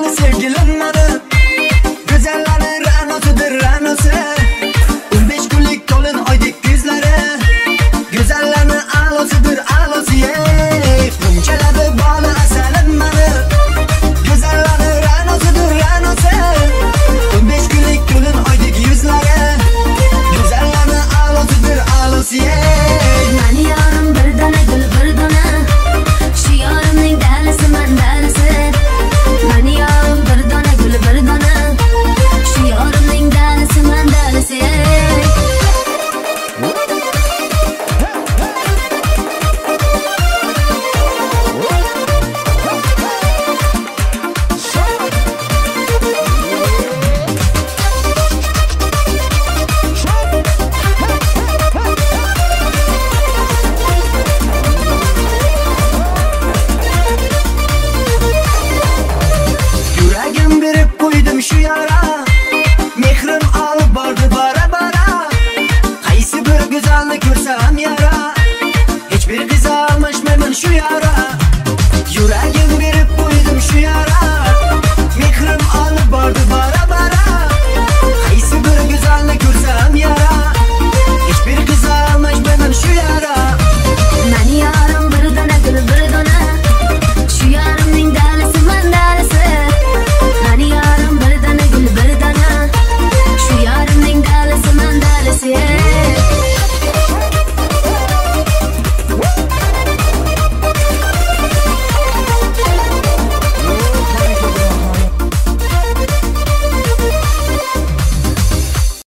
bog'li sevgilim mani. Go'zallarning ra'nosidir ra'nosi. 15 kunlik to'lin oydek ko'zlari. Go'zallarning a'losidir a'losi. Bunchalar bog'li asalim mani. Go'zallarning ra'nosidir ra'nosi. 15 kunlik to'lin oydek yuzlari. Go'zallarning a'losidir a'losi. Mani yorim bir dona gul bir dona. Shu yorimning dalisi man dalisi. Mani yorim bir dona gul bir dona. Shu yorimning dalisi man dalisi. Yuragim berib qo'ydim shu yara. Mehrim olib bordi bara-bara. Qaysi bir go'zalni ko'rsam yara. Hech bir qiz almashmayman shu yara. Yuragim berib